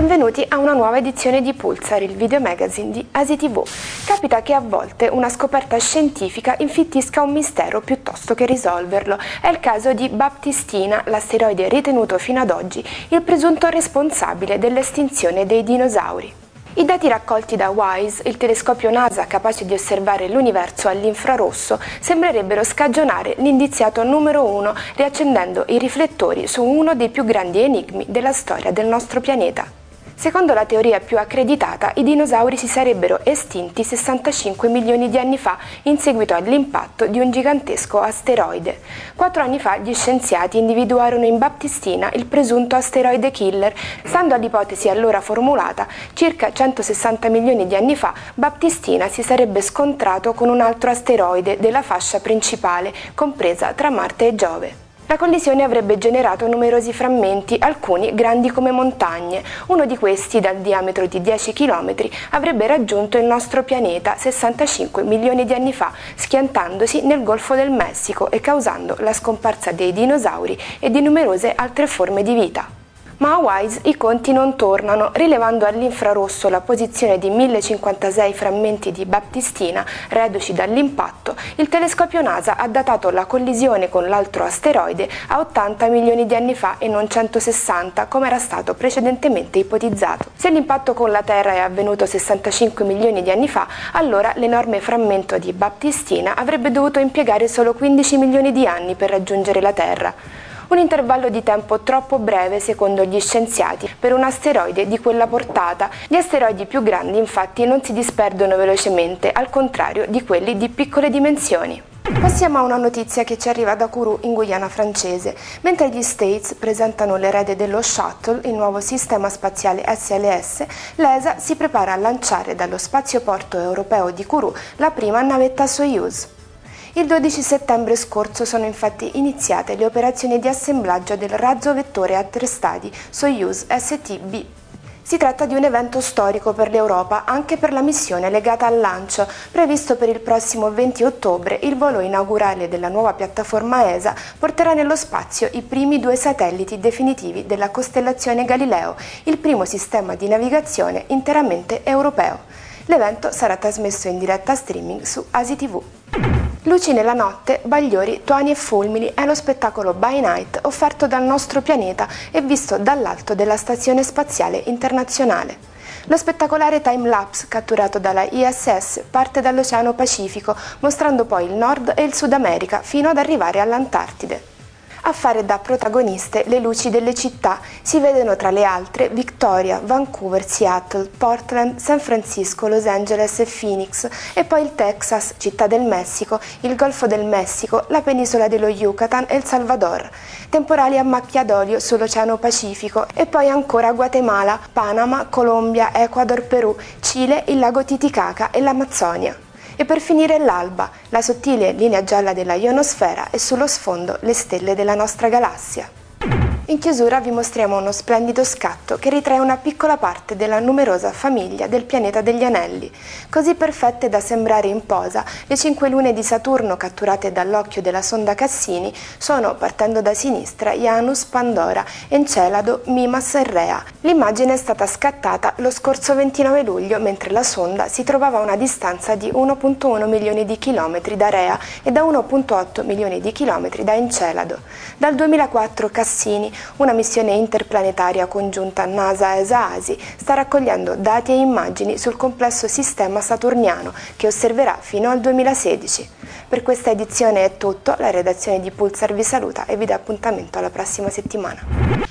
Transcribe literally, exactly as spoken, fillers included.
Benvenuti a una nuova edizione di Pulsar, il video magazine di Asi tivù. Capita che a volte una scoperta scientifica infittisca un mistero piuttosto che risolverlo. È il caso di Baptistina, l'asteroide ritenuto fino ad oggi il presunto responsabile dell'estinzione dei dinosauri. I dati raccolti da WISE, il telescopio NASA capace di osservare l'universo all'infrarosso, sembrerebbero scagionare l'indiziato numero uno, riaccendendo i riflettori su uno dei più grandi enigmi della storia del nostro pianeta. Secondo la teoria più accreditata, i dinosauri si sarebbero estinti sessantacinque milioni di anni fa in seguito all'impatto di un gigantesco asteroide. Quattro anni fa gli scienziati individuarono in Baptistina il presunto asteroide killer. Stando all'ipotesi allora formulata, circa centosessanta milioni di anni fa Baptistina si sarebbe scontrato con un altro asteroide della fascia principale, compresa tra Marte e Giove. La collisione avrebbe generato numerosi frammenti, alcuni grandi come montagne. Uno di questi, dal diametro di dieci chilometri, avrebbe raggiunto il nostro pianeta sessantacinque milioni di anni fa, schiantandosi nel Golfo del Messico e causando la scomparsa dei dinosauri e di numerose altre forme di vita. Ma a WISE i conti non tornano, rilevando all'infrarosso la posizione di millecinquantasei frammenti di Baptistina reduci dall'impatto. Il telescopio NASA ha datato la collisione con l'altro asteroide a ottanta milioni di anni fa e non centosessanta, come era stato precedentemente ipotizzato. Se l'impatto con la Terra è avvenuto sessantacinque milioni di anni fa, allora l'enorme frammento di Baptistina avrebbe dovuto impiegare solo quindici milioni di anni per raggiungere la Terra. Un intervallo di tempo troppo breve secondo gli scienziati per un asteroide di quella portata. Gli asteroidi più grandi infatti non si disperdono velocemente, al contrario di quelli di piccole dimensioni. Passiamo a una notizia che ci arriva da Kourou in Guyana francese. Mentre gli States presentano l'erede dello Shuttle, il nuovo sistema spaziale S L S, l'E S A si prepara a lanciare dallo spazioporto europeo di Kourou la prima navetta Soyuz. Il dodici settembre scorso sono infatti iniziate le operazioni di assemblaggio del razzo vettore a tre stadi Soyuz S T B. Si tratta di un evento storico per l'Europa, anche per la missione legata al lancio. Previsto per il prossimo venti ottobre, il volo inaugurale della nuova piattaforma E S A porterà nello spazio i primi due satelliti definitivi della costellazione Galileo, il primo sistema di navigazione interamente europeo. L'evento sarà trasmesso in diretta streaming su Asi tivù. Luci nella notte, bagliori, tuoni e fulmini è lo spettacolo By Night offerto dal nostro pianeta e visto dall'alto della Stazione Spaziale Internazionale. Lo spettacolare time-lapse catturato dalla I S S parte dall'Oceano Pacifico, mostrando poi il Nord e il Sud America fino ad arrivare all'Antartide. A fare da protagoniste le luci delle città si vedono tra le altre Victoria, Vancouver, Seattle, Portland, San Francisco, Los Angeles e Phoenix, e poi il Texas, Città del Messico, il Golfo del Messico, la penisola dello Yucatan e il Salvador. Temporali a macchia d'olio sull'Oceano Pacifico e poi ancora Guatemala, Panama, Colombia, Ecuador, Perù, Cile, il lago Titicaca e l'Amazzonia. E per finire l'alba, la sottile linea gialla della ionosfera e sullo sfondo le stelle della nostra galassia. In chiusura vi mostriamo uno splendido scatto che ritrae una piccola parte della numerosa famiglia del pianeta degli Anelli. Così perfette da sembrare in posa, le cinque lune di Saturno catturate dall'occhio della sonda Cassini sono, partendo da sinistra, Janus, Pandora, Encelado, Mimas e Rea. L'immagine è stata scattata lo scorso ventinove luglio, mentre la sonda si trovava a una distanza di uno virgola uno milioni di chilometri da Rea e da uno virgola otto milioni di chilometri da Encelado. Dal duemilaquattro Cassini, una missione interplanetaria congiunta NASA-E S A-A S I, sta raccogliendo dati e immagini sul complesso sistema saturniano che osserverà fino al duemilasedici. Per questa edizione è tutto, la redazione di Pulsar vi saluta e vi dà appuntamento alla prossima settimana.